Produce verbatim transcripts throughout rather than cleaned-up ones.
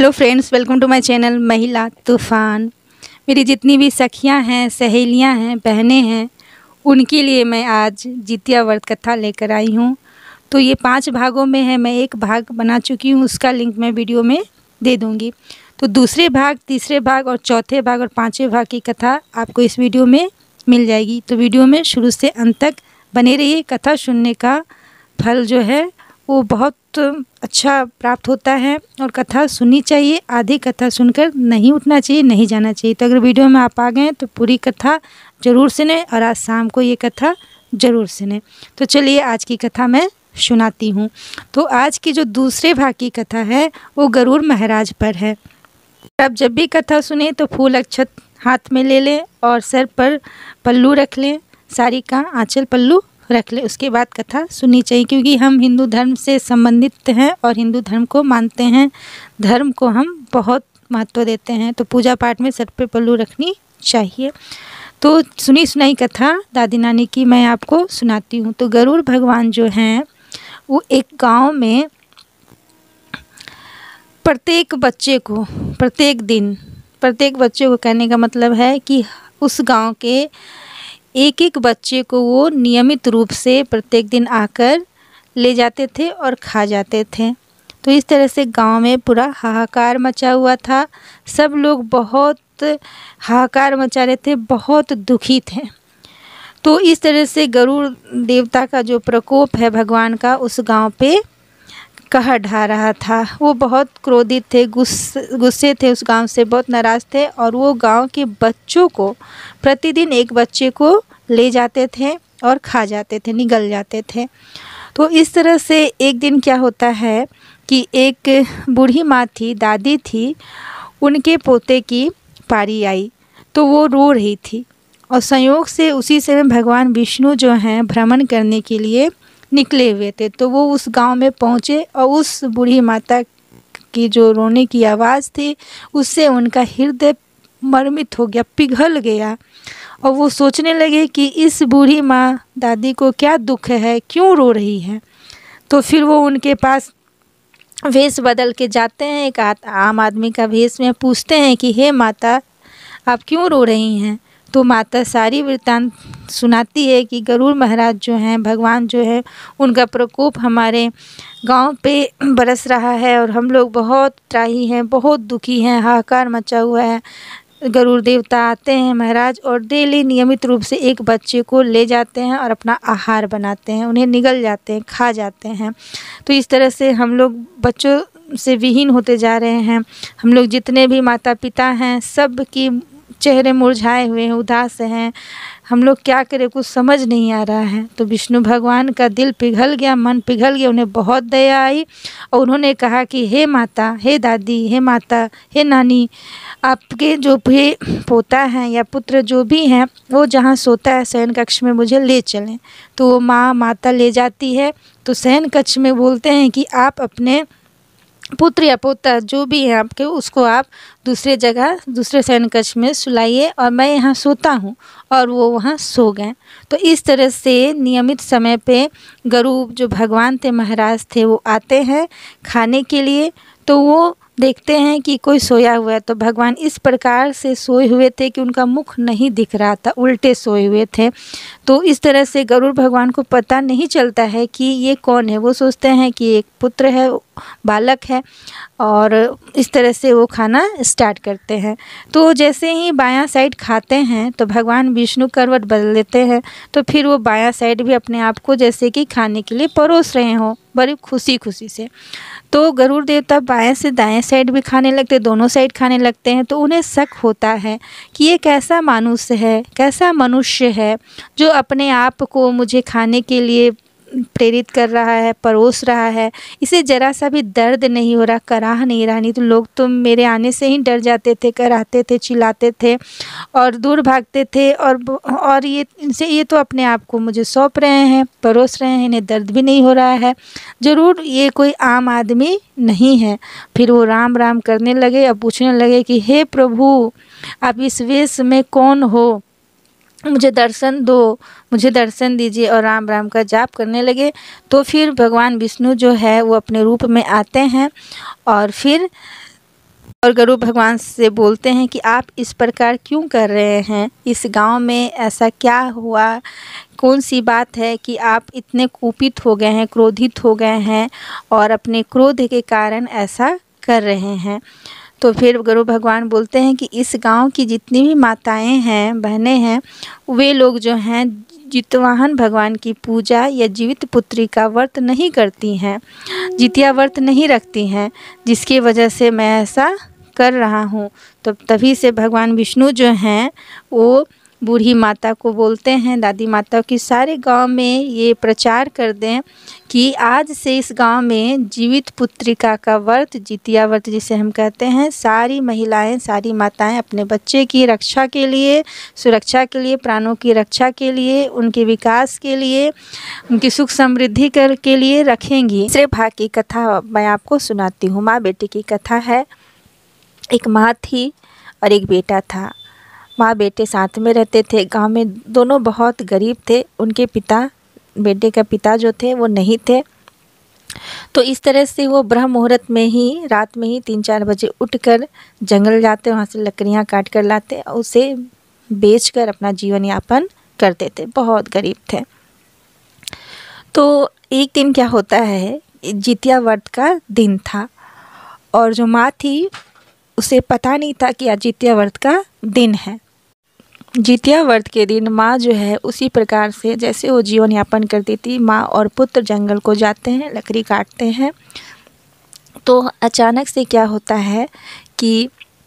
Hello friends, welcome to my channel महिला तूफ़ान। मेरी जितनी भी सखियां हैं, सहेलियां हैं, बहनें हैं, उनके लिए मैं आज जितिया व्रत कथा लेकर आई हूं। तो ये पांच भागों में है, मैं एक भाग बना चुकी हूं, उसका लिंक मैं वीडियो में दे दूंगी। तो दूसरे भाग, तीसरे भाग और चौथे भाग और पाँचवें भाग की कथा आपको इस वीडियो में मिल जाएगी। तो वीडियो में शुरू से अंत तक बने रहिए। कथा सुनने का फल जो है वो बहुत अच्छा प्राप्त होता है और कथा सुननी चाहिए। आधी कथा सुनकर नहीं उठना चाहिए, नहीं जाना चाहिए। तो अगर वीडियो में आप आ गए हैं तो पूरी कथा ज़रूर सुने और आज शाम को ये कथा ज़रूर सुने। तो चलिए आज की कथा मैं सुनाती हूँ। तो आज की जो दूसरे भाग की कथा है वो गरुड़ महाराज पर है। अब जब भी कथा सुने तो फूल अक्षत हाथ में ले लें और सर पर पल्लू रख लें, साड़ी का आंचल पल्लू रख ले। उसके बाद कथा सुननी चाहिए, क्योंकि हम हिंदू धर्म से संबंधित हैं और हिंदू धर्म को मानते हैं। धर्म को हम बहुत महत्व देते हैं, तो पूजा पाठ में सर पे पल्लू रखनी चाहिए। तो सुनी सुनाई कथा दादी नानी की मैं आपको सुनाती हूँ। तो गरुड़ भगवान जो हैं वो एक गांव में प्रत्येक बच्चे को प्रत्येक दिन प्रत्येक बच्चे को कहने का मतलब है कि उस गांव के एक एक बच्चे को वो नियमित रूप से प्रत्येक दिन आकर ले जाते थे और खा जाते थे। तो इस तरह से गांव में पूरा हाहाकार मचा हुआ था। सब लोग बहुत हाहाकार मचा रहे थे, बहुत दुखी थे। तो इस तरह से गरुड़ देवता का जो प्रकोप है भगवान का उस गांव पे कहर ढा रहा था। वो बहुत क्रोधित थे, गुस्से गुस्से थे, उस गांव से बहुत नाराज़ थे और वो गांव के बच्चों को प्रतिदिन एक बच्चे को ले जाते थे और खा जाते थे, निगल जाते थे। तो इस तरह से एक दिन क्या होता है कि एक बूढ़ी माँ थी, दादी थी, उनके पोते की पारी आई तो वो रो रही थी और संयोग से उसी समय भगवान विष्णु जो हैं भ्रमण करने के लिए निकले हुए थे। तो वो उस गांव में पहुँचे और उस बूढ़ी माता की जो रोने की आवाज़ थी उससे उनका हृदय मर्मित हो गया, पिघल गया। और वो सोचने लगे कि इस बूढ़ी माँ दादी को क्या दुख है, क्यों रो रही है। तो फिर वो उनके पास वेश बदल के जाते हैं, एक आम आदमी का वेश में, पूछते हैं कि हे माता आप क्यों रो रही हैं। तो माता सारी वृत्तांत सुनाती है कि गरुड़ महाराज जो हैं, भगवान जो है, उनका प्रकोप हमारे गांव पे बरस रहा है और हम लोग बहुत त्राही हैं, बहुत दुखी हैं, हाहाकार मचा हुआ है। गरुड़ देवता आते हैं महाराज और डेली नियमित रूप से एक बच्चे को ले जाते हैं और अपना आहार बनाते हैं, उन्हें निगल जाते हैं, खा जाते हैं। तो इस तरह से हम लोग बच्चों से विहीन होते जा रहे हैं। हम लोग जितने भी माता पिता हैं सब की चेहरे मुरझाए हुए हैं, उदास हैं। हम लोग क्या करें, कुछ समझ नहीं आ रहा है। तो विष्णु भगवान का दिल पिघल गया, मन पिघल गया, उन्हें बहुत दया आई और उन्होंने कहा कि हे माता, हे दादी, हे माता, हे नानी, आपके जो भी पोता हैं या पुत्र जो भी हैं वो जहाँ सोता है शयन कक्ष में मुझे ले चलें। तो वो माँ माता ले जाती है। तो शयन कक्ष में बोलते हैं कि आप अपने पुत्र या पोता जो भी है आपके, उसको आप दूसरे जगह दूसरे शयन कक्ष में सुलाइए और मैं यहाँ सोता हूँ। और वो वहाँ सो गए। तो इस तरह से नियमित समय पे गरुड़ जो भगवान थे, महाराज थे, वो आते हैं खाने के लिए। तो वो देखते हैं कि कोई सोया हुआ है। तो भगवान इस प्रकार से सोए हुए थे कि उनका मुख नहीं दिख रहा था, उल्टे सोए हुए थे। तो इस तरह से गरुड़ भगवान को पता नहीं चलता है कि ये कौन है। वो सोचते हैं कि एक पुत्र है, बालक है, और इस तरह से वो खाना स्टार्ट करते हैं। तो जैसे ही बायां साइड खाते हैं तो भगवान विष्णु करवट बदल लेते हैं। तो फिर वो बायां साइड भी अपने आप को जैसे कि खाने के लिए परोस रहे हों, बड़ी खुशी खुशी से। तो गरुड़ देवता बाएं से दाएं साइड भी खाने लगते, दोनों साइड खाने लगते हैं। तो उन्हें शक होता है कि ये कैसा मानुष्य है, कैसा मनुष्य है जो अपने आप को मुझे खाने के लिए प्रेरित कर रहा है, परोस रहा है। इसे ज़रा सा भी दर्द नहीं हो रहा, कराह नहीं रहा। नहीं तो लोग तो मेरे आने से ही डर जाते थे, कराहते थे, चिल्लाते थे और दूर भागते थे। और और ये इनसे ये तो अपने आप को मुझे सौंप रहे हैं, परोस रहे हैं, इन्हें दर्द भी नहीं हो रहा है, ज़रूर ये कोई आम आदमी नहीं है। फिर वो राम राम करने लगे और पूछने लगे कि हे प्रभु, आप इस वेश में कौन हो, मुझे दर्शन दो, मुझे दर्शन दीजिए। और राम राम का जाप करने लगे। तो फिर भगवान विष्णु जो है वो अपने रूप में आते हैं और फिर और गरुड़ भगवान से बोलते हैं कि आप इस प्रकार क्यों कर रहे हैं, इस गांव में ऐसा क्या हुआ, कौन सी बात है कि आप इतने कुपित हो गए हैं, क्रोधित हो गए हैं और अपने क्रोध के कारण ऐसा कर रहे हैं। तो फिर गरुड़ भगवान बोलते हैं कि इस गांव की जितनी भी माताएं हैं, बहनें हैं, वे लोग जो हैं जितवाहन भगवान की पूजा या जीवित पुत्री का व्रत नहीं करती हैं, जितिया व्रत नहीं रखती हैं, जिसकी वजह से मैं ऐसा कर रहा हूँ। तो तभी से भगवान विष्णु जो हैं वो बूढ़ी माता को बोलते हैं, दादी माता की सारे गांव में ये प्रचार कर दें कि आज से इस गांव में जीवित पुत्रिका का व्रत, जितिया व्रत जिसे हम कहते हैं, सारी महिलाएं, सारी माताएं अपने बच्चे की रक्षा के लिए, सुरक्षा के लिए, प्राणों की रक्षा के लिए, उनके विकास के लिए, उनकी सुख समृद्धि कर के लिए रखेंगी। तीसरे भाग की कथा मैं आपको सुनाती हूँ। माँ बेटी की कथा है। एक माँ थी और एक बेटा था। माँ बेटे साथ में रहते थे। गांव में दोनों बहुत गरीब थे। उनके पिता, बेटे का पिता जो थे वो नहीं थे। तो इस तरह से वो ब्रह्म मुहूर्त में ही, रात में ही तीन चार बजे उठकर जंगल जाते, वहाँ से लकड़ियाँ काट कर लाते और उसे बेचकर अपना जीवन यापन करते थे। बहुत गरीब थे। तो एक दिन क्या होता है, जितिया व्रत का दिन था और जो माँ थी उसे पता नहीं था कि आज जितिया व्रत का दिन है। जितिया व्रत के दिन माँ जो है उसी प्रकार से जैसे वो जीवन यापन करती थी, माँ और पुत्र जंगल को जाते हैं, लकड़ी काटते हैं। तो अचानक से क्या होता है कि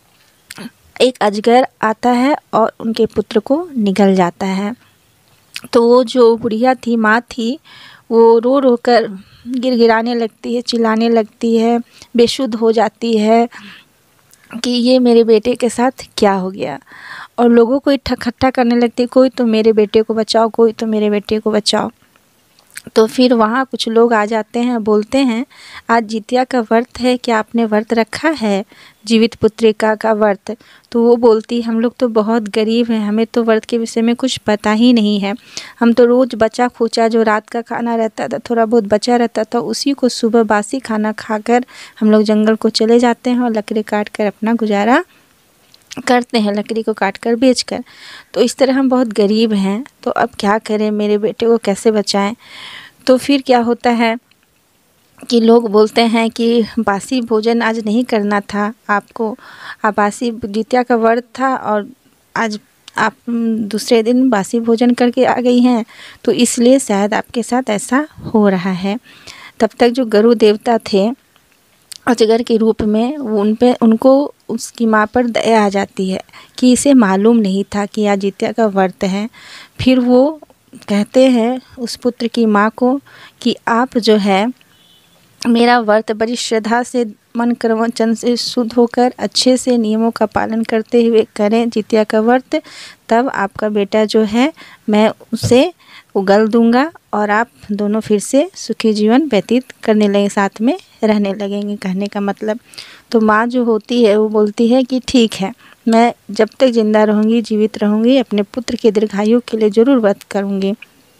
एक अजगर आता है और उनके पुत्र को निगल जाता है। तो वो जो बुढ़िया थी, माँ थी, वो रो रो कर गिड़गिड़ाने लगती है, चिल्लाने लगती है, बेसुध हो जाती है कि ये मेरे बेटे के साथ क्या हो गया। और लोगों को इकट्ठा करने लगती है, कोई तो मेरे बेटे को बचाओ, कोई तो मेरे बेटे को बचाओ। तो फिर वहाँ कुछ लोग आ जाते हैं, बोलते हैं आज जितिया का व्रत है, क्या आपने व्रत रखा है, जीवित पुत्रिका का व्रत। तो वो बोलती, हम लोग तो बहुत गरीब हैं, हमें तो व्रत के विषय में कुछ पता ही नहीं है। हम तो रोज़ बचा खुचा जो रात का खाना रहता था, थोड़ा बहुत बचा रहता था, उसी को सुबह बासी खाना खाकर हम लोग जंगल को चले जाते हैं और लकड़ी काट कर अपना गुजारा करते हैं, लकड़ी को काट कर बेच कर। तो इस तरह हम बहुत गरीब हैं, तो अब क्या करें, मेरे बेटे को कैसे बचाएं। तो फिर क्या होता है कि लोग बोलते हैं कि बासी भोजन आज नहीं करना था आपको, आप बासी जितिया का व्रत था और आज आप दूसरे दिन बासी भोजन करके आ गई हैं, तो इसलिए शायद आपके साथ ऐसा हो रहा है। तब तक जो गरुड़ देवता थे अजगर के रूप में, वो उन पे उनको उसकी माँ पर दया आ जाती है कि इसे मालूम नहीं था कि आज जितिया का व्रत है। फिर वो कहते हैं उस पुत्र की माँ को कि आप जो है मेरा व्रत बड़ी श्रद्धा से, मन कर्म वचन से शुद्ध होकर अच्छे से नियमों का पालन करते हुए करें जितिया का व्रत, तब आपका बेटा जो है मैं उसे उगल दूंगा और आप दोनों फिर से सुखी जीवन व्यतीत करने लगे, साथ में रहने लगेंगे। कहने का मतलब, तो माँ जो होती है वो बोलती है कि ठीक है, मैं जब तक जिंदा रहूँगी, जीवित रहूँगी, अपने पुत्र के दीर्घायु के लिए ज़रूर व्रत करूँगी।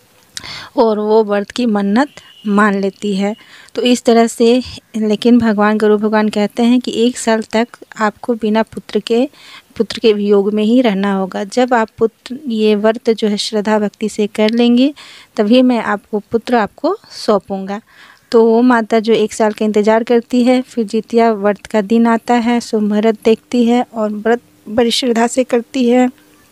और वो व्रत की मन्नत मान लेती है। तो इस तरह से, लेकिन भगवान गरुड़ भगवान कहते हैं कि एक साल तक आपको बिना पुत्र के पुत्र के वियोग में ही रहना होगा। जब आप पुत्र ये व्रत जो है श्रद्धा भक्ति से कर लेंगे, तभी मैं आपको पुत्र आपको सौंपूँगा। तो वो माता जो एक साल का इंतज़ार करती है, फिर जितिया व्रत का दिन आता है, सुमुहूर्त देखती है और व्रत बड़ी श्रद्धा से करती है,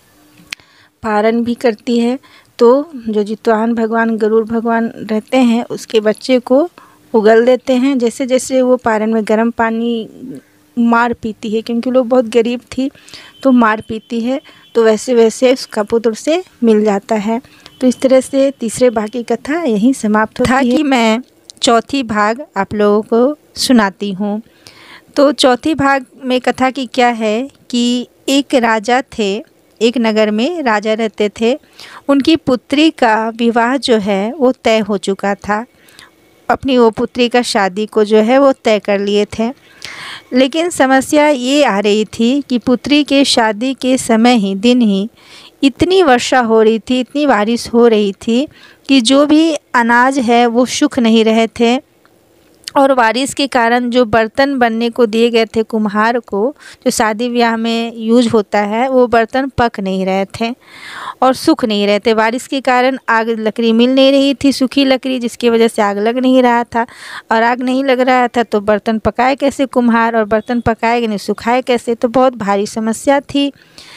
पारण भी करती है। तो जो जितवाहन भगवान गरुड़ भगवान रहते हैं उसके बच्चे को उगल देते हैं। जैसे जैसे वो पारण में गर्म पानी मार पीती है, क्योंकि लोग बहुत गरीब थी तो मार पीती है, तो वैसे वैसे उसका पुत्र से मिल जाता है। तो इस तरह से तीसरे भाग की कथा यहीं समाप्त होती है। कि मैं चौथी भाग आप लोगों को सुनाती हूँ। तो चौथी भाग में कथा की क्या है कि एक राजा थे, एक नगर में राजा रहते थे। उनकी पुत्री का विवाह जो है वो तय हो चुका था, अपनी वो पुत्री का शादी को जो है वो तय कर लिए थे। लेकिन समस्या ये आ रही थी कि पुत्री के शादी के समय ही, दिन ही इतनी वर्षा हो रही थी, इतनी बारिश हो रही थी कि जो भी अनाज है वो सूख नहीं रहे थे और बारिश के कारण जो बर्तन बनने को दिए गए थे कुम्हार को, जो शादी ब्याह में यूज होता है, वो बर्तन पक नहीं रहे थे और सूख नहीं रहे थे। बारिश के कारण आग लकड़ी मिल नहीं रही थी, सूखी लकड़ी, जिसकी वजह से आग लग नहीं रहा था। और आग नहीं लग रहा था तो बर्तन पकाए कैसे कुम्हार, और बर्तन पकाए नहीं सुखाए कैसे, तो बहुत भारी समस्या थी।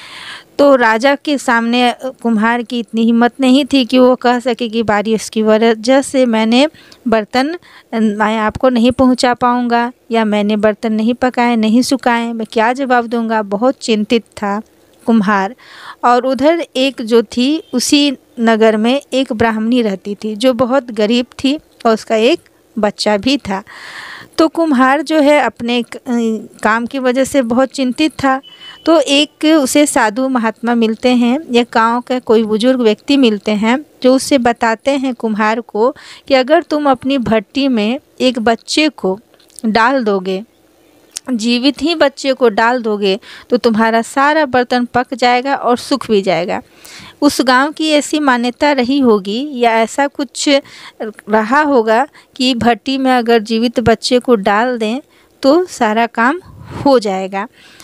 तो राजा के सामने कुम्हार की इतनी हिम्मत नहीं थी कि वो कह सके कि बारिश की वजह से मैंने बर्तन मैं आपको नहीं पहुंचा पाऊंगा, या मैंने बर्तन नहीं पकाए नहीं सुखाए, मैं क्या जवाब दूंगा। बहुत चिंतित था कुम्हार। और उधर एक जो थी, उसी नगर में एक ब्राह्मणी रहती थी जो बहुत गरीब थी और उसका एक बच्चा भी था। तो कुम्हार जो है अपने काम की वजह से बहुत चिंतित था। तो एक उसे साधु महात्मा मिलते हैं या गांव का कोई बुजुर्ग व्यक्ति मिलते हैं जो उससे बताते हैं कुम्हार को कि अगर तुम अपनी भट्टी में एक बच्चे को डाल दोगे, जीवित ही बच्चे को डाल दोगे, तो तुम्हारा सारा बर्तन पक जाएगा और सूख भी जाएगा। उस गांव की ऐसी मान्यता रही होगी या ऐसा कुछ रहा होगा कि भट्टी में अगर जीवित बच्चे को डाल दें तो सारा काम हो जाएगा,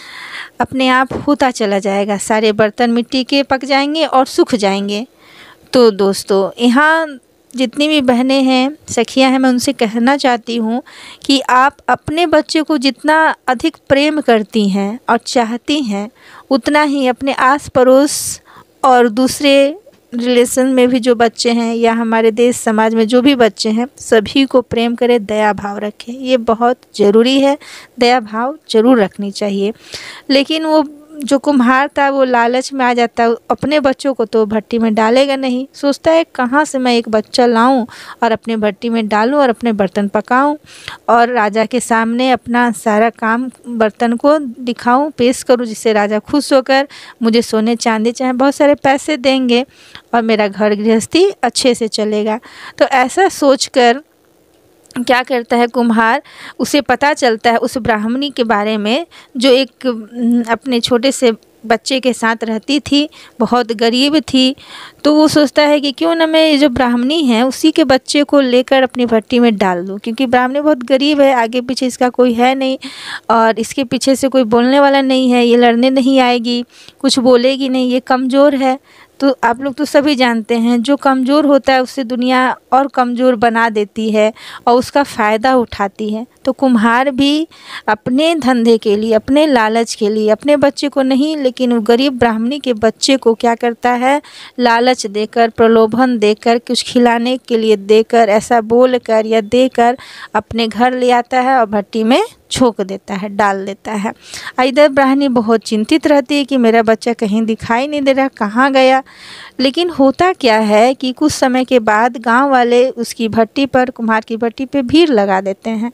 अपने आप होता चला जाएगा, सारे बर्तन मिट्टी के पक जाएंगे और सूख जाएंगे। तो दोस्तों, यहाँ जितनी भी बहनें हैं, सखियां हैं, मैं उनसे कहना चाहती हूँ कि आप अपने बच्चे को जितना अधिक प्रेम करती हैं और चाहती हैं, उतना ही अपने आस पड़ोस और दूसरे रिलेशन में भी जो बच्चे हैं या हमारे देश समाज में जो भी बच्चे हैं, सभी को प्रेम करें, दया भाव रखें। ये बहुत ज़रूरी है, दया भाव जरूर रखनी चाहिए। लेकिन वो जो कुम्हार था वो लालच में आ जाता है, अपने बच्चों को तो भट्टी में डालेगा नहीं, सोचता है कहाँ से मैं एक बच्चा लाऊं और अपने भट्टी में डालूं और अपने बर्तन पकाऊं और राजा के सामने अपना सारा काम बर्तन को दिखाऊं, पेश करूं, जिससे राजा खुश होकर मुझे सोने चांदी चाहे बहुत सारे पैसे देंगे और मेरा घर गृहस्थी अच्छे से चलेगा। तो ऐसा सोचकर क्या करता है कुम्हार, उसे पता चलता है उस ब्राह्मणी के बारे में जो एक अपने छोटे से बच्चे के साथ रहती थी, बहुत गरीब थी। तो वो सोचता है कि क्यों ना मैं ये जो ब्राह्मणी है उसी के बच्चे को लेकर अपनी भट्टी में डाल दूँ, क्योंकि ब्राह्मणी बहुत गरीब है, आगे पीछे इसका कोई है नहीं और इसके पीछे से कोई बोलने वाला नहीं है, ये लड़ने नहीं आएगी, कुछ बोलेगी नहीं, ये कमज़ोर है। तो आप लोग तो सभी जानते हैं जो कमज़ोर होता है उससे दुनिया और कमज़ोर बना देती है और उसका फ़ायदा उठाती है। तो कुम्हार भी अपने धंधे के लिए, अपने लालच के लिए, अपने बच्चे को नहीं लेकिन वो गरीब ब्राह्मणी के बच्चे को क्या करता है, लालच देकर, प्रलोभन देकर, कुछ खिलाने के लिए देकर, ऐसा बोलकर या देकर अपने घर ले आता है और भट्टी में छोंक देता है, डाल देता है। इधर ब्राह्मणी बहुत चिंतित रहती है कि मेरा बच्चा कहीं दिखाई नहीं दे रहा, कहाँ गया। लेकिन होता क्या है कि कुछ समय के बाद गांव वाले उसकी भट्टी पर, कुम्हार की भट्टी पे भीड़ लगा देते हैं।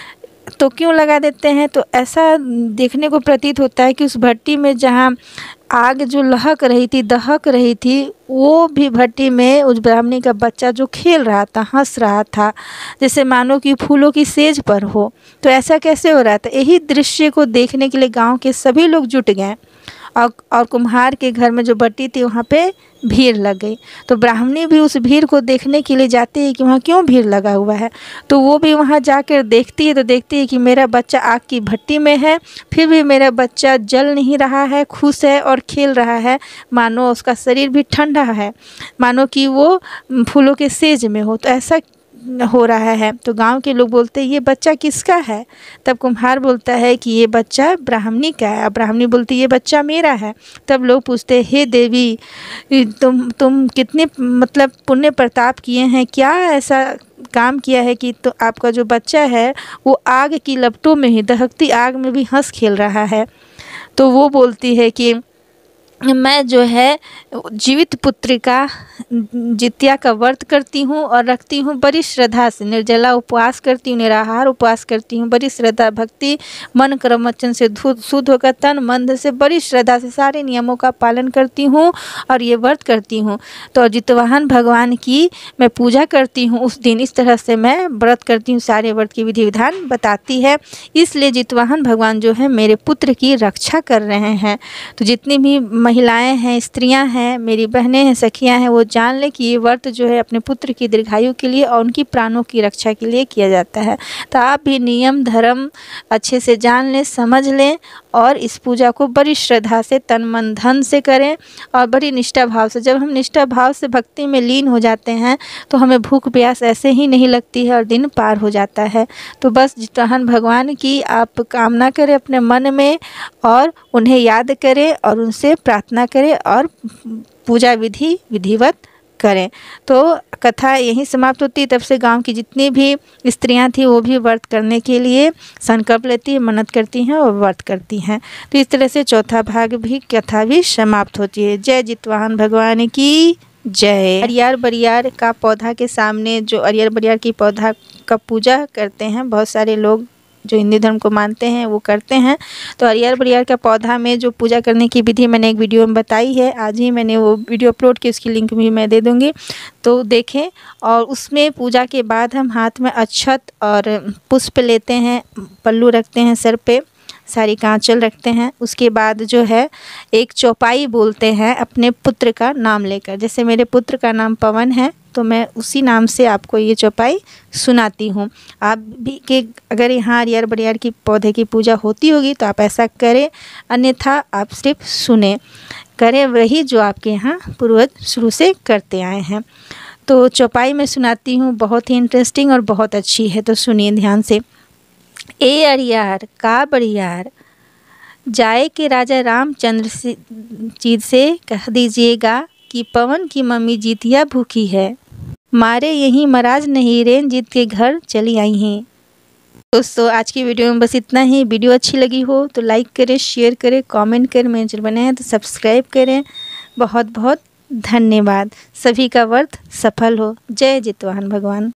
तो क्यों लगा देते हैं, तो ऐसा देखने को प्रतीत होता है कि उस भट्टी में जहाँ आग जो लहक रही थी, दहक रही थी, वो भी भट्टी में उस ब्राह्मणी का बच्चा जो खेल रहा था, हंस रहा था, जैसे मानो कि फूलों की सेज पर हो। तो ऐसा कैसे हो रहा था, यही दृश्य को देखने के लिए गांव के सभी लोग जुट गए और और कुम्हार के घर में जो भट्टी थी वहाँ पे भीड़ लग गई। तो ब्राह्मणी भी उस भीड़ को देखने के लिए जाती है कि वहाँ क्यों भीड़ लगा हुआ है। तो वो भी वहाँ जाकर देखती है, तो देखती है कि मेरा बच्चा आग की भट्टी में है, फिर भी मेरा बच्चा जल नहीं रहा है, खुश है और खेल रहा है, मानो उसका शरीर भी ठंडा है, मानो कि वो फूलों के सेज में हो। तो ऐसा हो रहा है। तो गांव के लोग बोलते हैं ये बच्चा किसका है। तब कुम्हार बोलता है कि ये बच्चा ब्राह्मणी का है। ब्राह्मणी बोलती ये बच्चा मेरा है। तब लोग पूछते हे देवी, तुम तुम कितने मतलब पुण्य प्रताप किए हैं, क्या ऐसा काम किया है कि तो आपका जो बच्चा है वो आग की लपटों में ही, दहकती आग में भी हंस खेल रहा है। तो वो बोलती है कि मैं जो है जीवित पुत्रिका जितिया का व्रत करती हूँ और रखती हूँ बड़ी श्रद्धा से, निर्जला उपवास करती हूँ, निराहार उपवास करती हूँ, बड़ी श्रद्धा भक्ति, मन कर्म वचन से शुद्ध होकर तन मन से बड़ी श्रद्धा से सारे नियमों का पालन करती हूँ और ये व्रत करती हूँ। तो जितवाहन भगवान की मैं पूजा करती हूँ उस दिन, इस तरह से मैं व्रत करती हूँ, सारे व्रत की विधि विधान बताती है। इसलिए जितवाहन भगवान जो है मेरे पुत्र की रक्षा कर रहे हैं। तो जितनी भी महिलाएं हैं, स्त्रियां हैं, मेरी बहनें हैं, सखियां हैं, वो जान लें कि ये व्रत जो है अपने पुत्र की दीर्घायु के लिए और उनकी प्राणों की रक्षा के लिए किया जाता है। तो आप भी नियम धर्म अच्छे से जान लें, समझ लें और इस पूजा को बड़ी श्रद्धा से, तन मन धन से करें और बड़ी निष्ठा भाव से। जब हम निष्ठा भाव से भक्ति में लीन हो जाते हैं तो हमें भूख प्यास ऐसे ही नहीं लगती है और दिन पार हो जाता है। तो बस जितवाहन भगवान की आप कामना करें अपने मन में और उन्हें याद करें और उनसे प्रार्थना करें और पूजा विधि विधिवत करें। तो कथा यहीं समाप्त होती है। तब से गांव की जितनी भी स्त्रियां थी वो भी व्रत करने के लिए संकल्प लेती है, मन्नत करती हैं और व्रत करती हैं। तो इस तरह से चौथा भाग भी कथा भी समाप्त होती है। जय जितवाहन भगवान की जय। अरियार बरियार का पौधा के सामने जो अरियार बरियार की पौधा का पूजा करते हैं, बहुत सारे लोग जो हिंदू धर्म को मानते हैं वो करते हैं। तो अरियार बरियार का पौधा में जो पूजा करने की विधि मैंने एक वीडियो में बताई है, आज ही मैंने वो वीडियो अपलोड की, उसकी लिंक भी मैं दे दूँगी, तो देखें। और उसमें पूजा के बाद हम हाथ में अक्षत और पुष्प लेते हैं, पल्लू रखते हैं सर पे, सारी का आंचल रखते हैं। उसके बाद जो है एक चौपाई बोलते हैं अपने पुत्र का नाम लेकर। जैसे मेरे पुत्र का नाम पवन है तो मैं उसी नाम से आपको ये चौपाई सुनाती हूँ। आप भी के अगर यहाँ अरियार बरियार की पौधे की पूजा होती होगी तो आप ऐसा करें, अन्यथा आप सिर्फ सुने, करें वही जो आपके यहाँ पूर्वज शुरू से करते आए हैं। तो चौपाई मैं सुनाती हूँ, बहुत ही इंटरेस्टिंग और बहुत अच्छी है, तो सुनिए ध्यान से। ए अरियार का बरियार, जाए के राजा रामचंद्र से जी से कह दीजिएगा कि पवन की मम्मी जीतिया भूखी है, मारे यहीं महाराज नहीं रेन जीत के घर चली आई हैं। दोस्तों आज की वीडियो में बस इतना ही। वीडियो अच्छी लगी हो तो लाइक करें, शेयर करें, कमेंट करें, मेरे चैनल बने हैं तो सब्सक्राइब करें। बहुत बहुत धन्यवाद। सभी का व्रत सफल हो। जय जितवाहन भगवान।